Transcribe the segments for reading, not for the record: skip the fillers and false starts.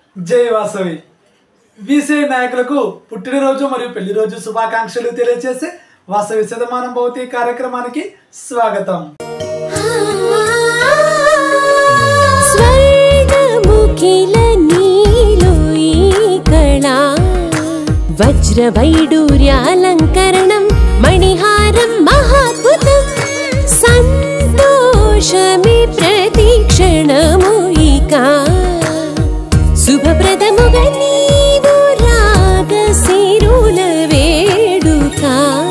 జై వాసవి వీసీఐ నాయకులకు పుట్టినరోజు మరియు పెళ్లి రోజు శుభాకాంక్షలు తెలియజేసే వాసవి శతమానం భవతి కార్యక్రమానికి స్వాగతం. వజ్ర వైడూర్యాలంకరణం మణిహారం మహాద్భుతం సంతోషమే ప్రతిక్షణము ఇక శుభప్రదముగా నీవు రాగసిరుల వేడుక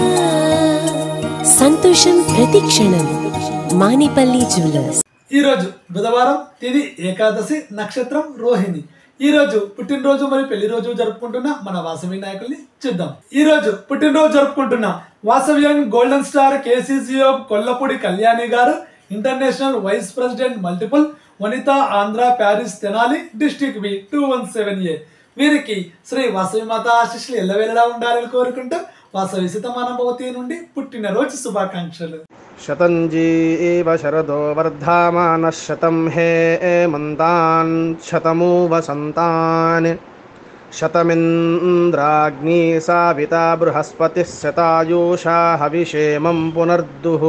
సంతోషం ప్రతిక్షణం మానిపల్లి జ్యువెలర్స్. ఈరోజు బుధవారం, తిథి ఏకాదశి, నక్షత్రం రోహిణి. ఈ రోజు పుట్టినరోజు మరియు పెళ్లి రోజు జరుపుకుంటున్న మన వాసవి నాయకుల్ని చూద్దాం. ఈ రోజు పుట్టినరోజు జరుపుకుంటున్న వాసవ్యం golden star KCCO Kollapudi Kalyani గారు, international vice president multiple Vanitha Andhra Paris Tenali district B 217A. వీరికి శ్రీ వాసవి మాత ఆశీస్సులు ఎల్లవేళలా ఉండాలని కోరుకుంటూ వాసవి శతమానం భవతి నుండి పుట్టినరోజు శుభాకాంక్షలు. శతంజీవ శరదో వర్ధమానః శతం హేమంతాన్ శతమూ వసంతాన్ శతమింద్రాగ్నీ సావితా బృహస్పతిః శతాయూషా హవిషేమం పునర్దుః.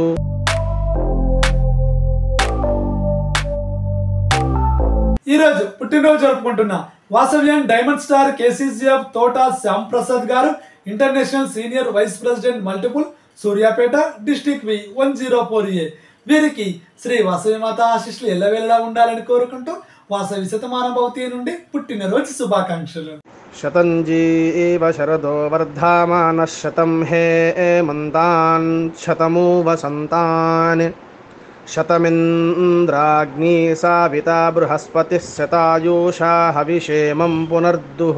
ఈరోజు పుట్టినరోజు జరుపుకుంటున్న వాసవ్యం diamond star KCCF Thota Shyam Prasad గారు, international senior vice president multiple Suryapet district B 104A. వీరికి శ్రీ వాసవి మాత ఆశీస్సులు ఎల్లవేళలా ఉండాలని కోరుకుంటూ వాసవి శతమానం భవతి నుండి పుట్టినరోజు శుభాకాంక్షలు. శతంజీవ శరదో వర్ధమానః శతం హేమంతాన్ శతమూ వసంతాన్ శతమింద్రాగ్నీ సావితా బృహస్పతిః శతాయూషా హవిషేమం పునర్దుః.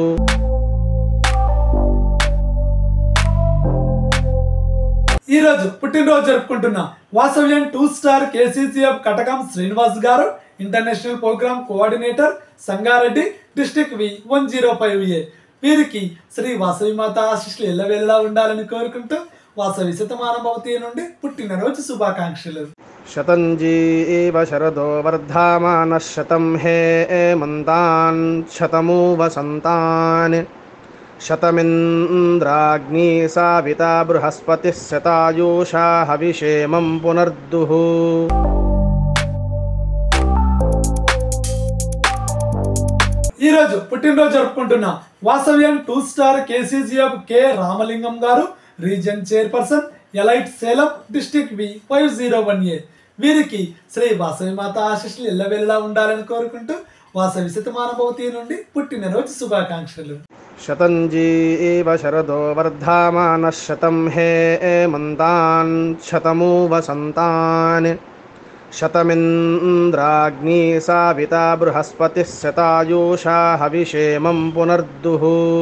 ఈరోజు పుట్టినరోజు జరుపుకుంటున్న వాసవ్యం 2 స్టార్ కేసీసీఎఫ్ కటకం శ్రీనివాస్ గారు, international program coordinator Sangareddy district B 105A. వీరికి శ్రీ వాసవి మాత ఆశీస్సులు ఎల్లవేళలా ఉండాలని కోరుకుంటూ వాసవి శతమానం భవతి నుండి పుట్టినరోజు శుభాకాంక్షలు. శతంజీవ శరదో వర్ధమానః శతం హేమంతాన్ శతమూ వసంతాన్ శతమింద్రాగ్నీ సావితా బృహస్పతిః శతాయూషా హవిషేమం పునర్దుః. ఈరోజు పుట్టినరోజు జరుపుకుంటున్న వాసవ్యం 2 స్టార్ కేసీసీఎఫ్ కె రామలింగం గారు, region chairperson elite Salem district B 501A. వీరికి శ్రీ వాసవి మాత ఆశీస్సులు ఎల్లవేళలా ఉండాలని కోరుకుంటూ వాసవి శతమానం భవతి నుండి పుట్టినరోజు శుభాకాంక్షలు. శతంజీవ శరదో వర్ధమానః శతం హేమంతాన్ శతమూ వసంతాన్ శతమింద్రాగ్నీ సావితా బృహస్పతిః శతాయూషా హవిషేమం పునర్దుః.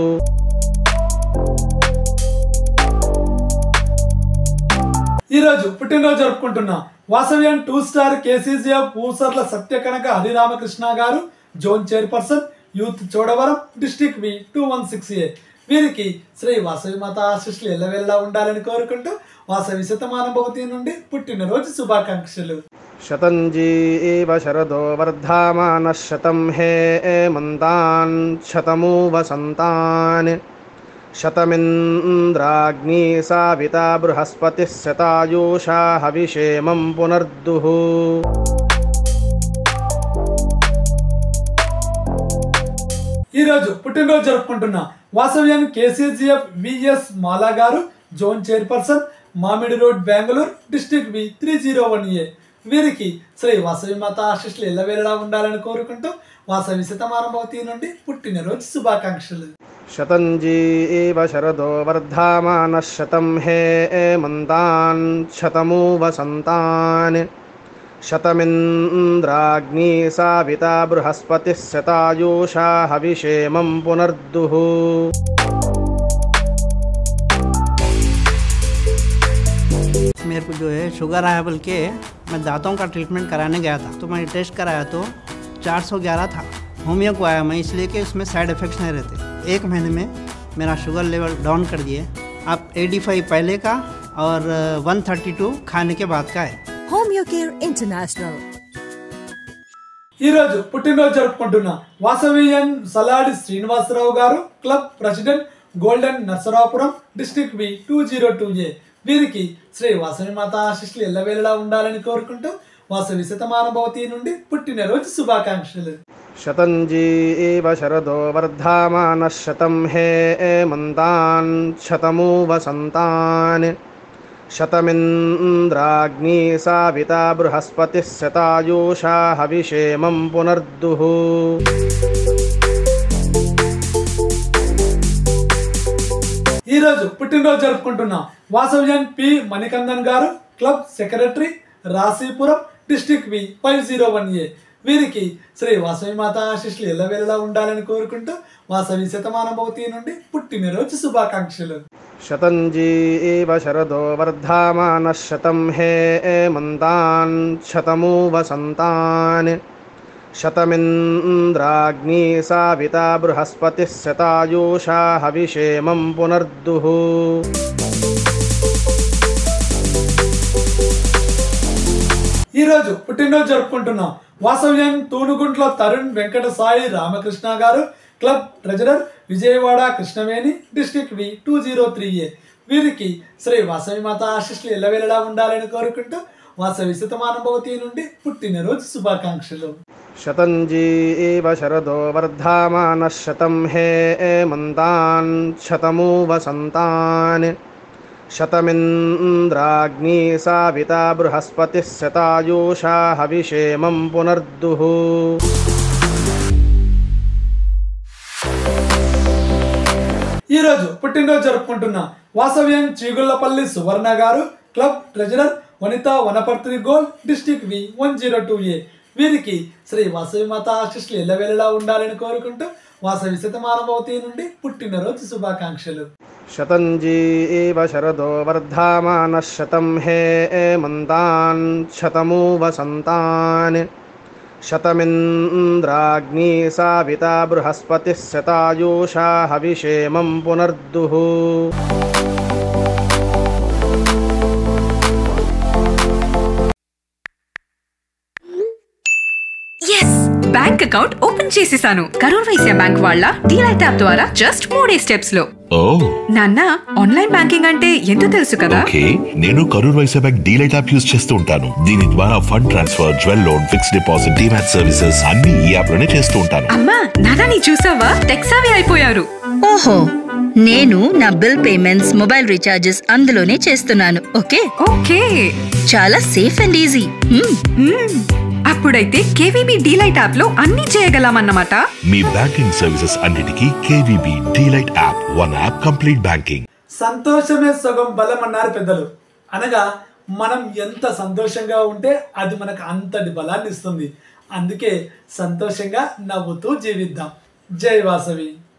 ఈరోజు పుట్టినరోజు జరుపుకుంటున్న వాసవ్యం 2 స్టార్ కేసీసీఎఫ్ పూసర్ల సత్యకనక హరిరామకృష్ణ గారు, zone chairperson youth Chodavaram district B 216A. వీరికి శ్రీ వాసవి మాత ఆశీస్సులు ఎల్లవేళలా ఉండాలని కోరుకుంటూ వాసవి శతమానం భవతి నుండి పుట్టినరోజు శుభాకాంక్షలు. శతంజీవ శరదో వర్ధమానః శతం హేమంతాన్ శతమూ వసంతాన్ శతమింద్రాగ్నీ సావితా బృహస్పతిః శతాయూషా హవిషేమం పునర్దుః. ఈరోజు పుట్టినరోజు జరుపుకుంటున్న వాసవ్యం కేసీసీఎఫ్ విఎస్ మాలా గారు, జోన్ చైర్పర్సన్ మామిడి road Bengaluru district B 301A. వీరికి శ్రీ వాసవి మాత ఆశీస్సులు ఎల్లవేళలా ఉండాలని కోరుకుంటూ వాసవి శతమానం భవతి నుండి పుట్టినరోజు శుభాకాంక్షలు. శతంజీవ శరదో వర్ధమానః శతం హేమంతాన్ శతమూ వసంతాన్ శతమింద్రాగ్నీ సావితా బృహస్పతిః శతాయూషా హవిషేమం పునర్దుః. मेरे को जो है शुगर आया बोल के मैं दांतों का ट्रीटमेंट कराने गया था, तो मैंने टेस्ट कराया तो 411 था. होमियो को आया मैं, इसलिए कि उसमें साइड इफ़ेक्ट्स नहीं रहते. 1 महीने में मेरा शुगर लेवल डाउन कर दिए. अब 85 पहले का और 132 खाने के बाद का है. Homeo care international. ఈరోజు పుట్టినరోజు జరుపుకుంటున్న వాసవియన్ సలాడి శ్రీనివాసరావు గారు, club president, golden Narsarapuram, district B 202A. వీరికి శ్రీ వాసవి మాత ఆశీస్సులు ఎల్లవేళలా ఉండాలని కోరుకుంటూ వాసవి శతమానభవతి నుండి పుట్టినరోజు శుభాకాంక్షలు. శతంజీవ శరదో వర్ధమానః శతం హేమంతాన్ శతమూ వసంతాన్ శతమింద్రాగ్నీ సావితా బృహస్పతిః శతాయూషా హవిషేమం పునర్దుః. ఈరోజు పుట్టినరోజు జరుపుకుంటున్న వాసవ్యన్ పి మణికందన్ గారు, club secretary, Rasipuram, district B 501A. వీరికి శ్రీ వాసవి మాత ఆశీస్సులు ఎల్లవేళలా ఉండాలని కోరుకుంటూ వాసవి శతమానభవతి నుండి పుట్టినరోజు శుభాకాంక్షలు. శతంజీవ శరదో వర్ధమానః శతం హేమంతాన్ శతమూ వసంతాన్ శతమింద్రాగ్నీ సావితా బృహస్పతిః శతాయూషా హవిషేమం పునర్దుః. ఈరోజు పుట్టినరోజు జరుపుకుంటున్న వాసవ్యన్ తూనుగుంట్ల తరుణ్ వెంకట సాయి రామకృష్ణ గారు, club treasurer, Vijayawada Krishnaveni, district B 203A. వీరికి శ్రీ వాసవి మాత ఆశీస్సులు ఎల్లవేళలా ఉండాలని కోరుకుంటూ వాసవి శతమానభవతి నుండి పుట్టినరోజు శుభాకాంక్షలు. శతంజీవ శరదో వర్ధమానః శతం హేమంతాన్ శతమూ వసంతాన్ శతమింద్రాగ్నీ సావితా బృహస్పతిః శతాయూషా హవిషేమం పునర్దుః. ఈరోజు పుట్టినరోజు జరుపుకుంటున్న వాసవ్యన్ చీగుళ్లపల్లి సువర్ణ గారు, club treasurer, Vanitha Wanaparthy gold, district B 102A. వీరికి శ్రీ వాసవి మాత ఆశీస్సులు ఎల్లవేళలా ఉండాలని కోరుకుంటూ వాసవి శతమానభవతి నుండి పుట్టినరోజు శుభాకాంక్షలు. శతంజీవ శరదో వర్ధమానః శతం హేమంతాన్ శతమూ వసంతాన్ శతమింద్రాగ్నీ సావితా బృహస్పతిః శతాయూషా హవిషేమం పునర్దుః. బ్యాంక్ అకౌంట్ ఓపెన్ చేసేసాను. కరూర్ వైశ్య బ్యాంక్ వాళ్ళ డీలైట్ యాప్ ద్వారా జస్ట్ 3 స్టెప్స్ లో. నాన్న, ఆన్లైన్ బ్యాంకింగ్ అంటే ఎంతో తెలుసు కదా. నేను Karur Vysya bank DeLight app use చేస్తూ ఉంటాను. దీని ద్వారా fund transfer, jewel loan, fixed deposit, demat services అన్ని ఈ యాప్ లోనే చేస్తూ ఉంటాను. అమ్మా, నాన్న నీ చూసావా, టెక్ సావి అయిపోయారు. ఓహో, నేను నా బిల్ పేమెంట్స్, మొబైల్ రీఛార్జెస్ అందులోనే చేస్తున్నాను. ఓకే ఓకే, చాలా సేఫ్ అండ్ ఈజీ. అప్పుడైతే కేవీబీ డీలైట్ యాప్ లో అన్ని చేయగలమన్నమాట. మీ బ్యాంకింగ్ సర్వీసెస్ అన్నిటికీ KVB DeLight app, one app complete banking. సంతోషమే సగం బలం అన్నారు పెద్దలు. అనగా మనం ఎంత సంతోషంగా ఉంటే అది మనకు అంతటి బలాన్ని ఇస్తుంది. అందుకే సంతోషంగా నవ్వుతూ జీవిద్దాం. జై వాసవి.